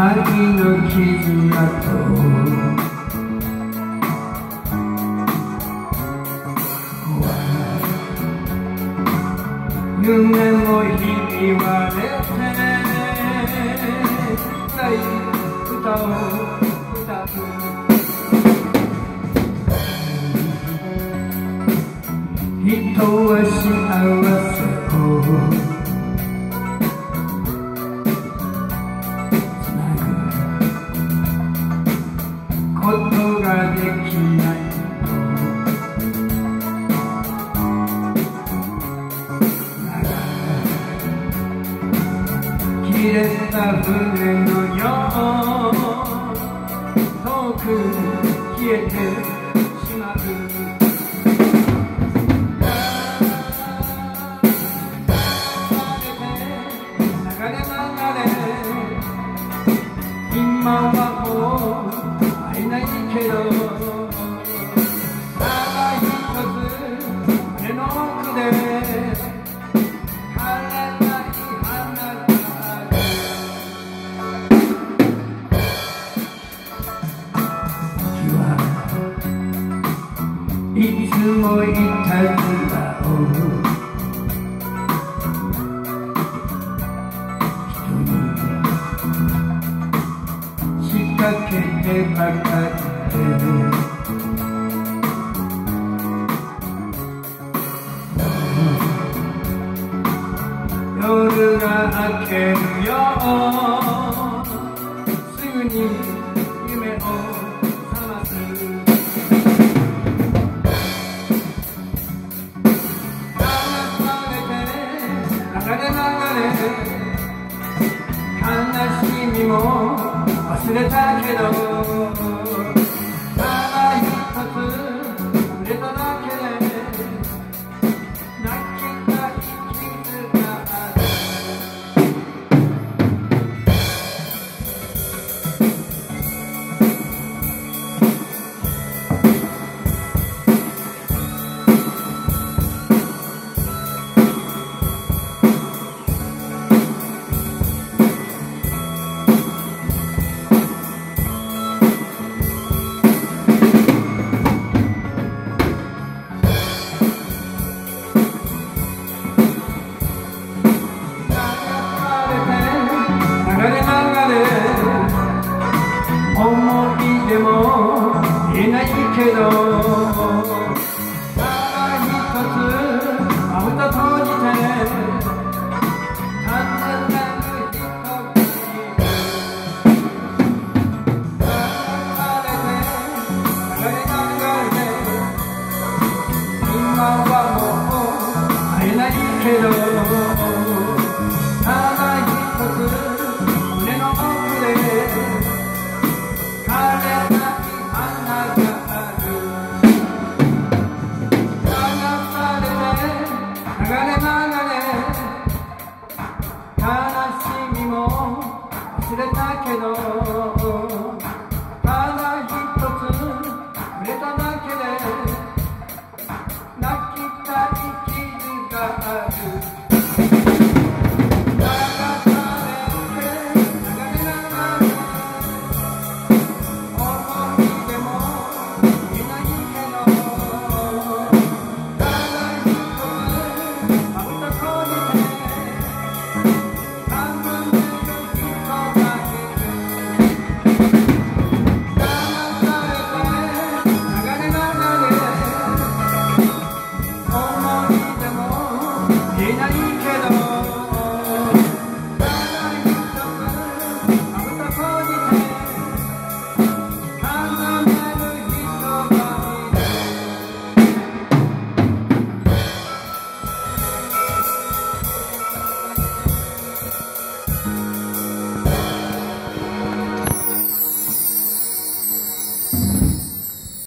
愛の絆と夢もひび割れてない歌を歌う人は幸せをつなぐことができない切れた船のよう遠く消えてしまう流れ今はもう会えないけどただ一つ胸の奥でいつもいたずらを人に仕掛けてばかりで夜が明けるよすぐに夢を覚ます悲しみも忘れたけどただ一つ触れただけで泣きたい傷がある思い出も言えないけどただ一つまぶた閉じて立ってた人がいる流れ今はもう会えないけどただ一つ胸の奥で忘れたけどただ一つ触れただけで泣きたい傷がある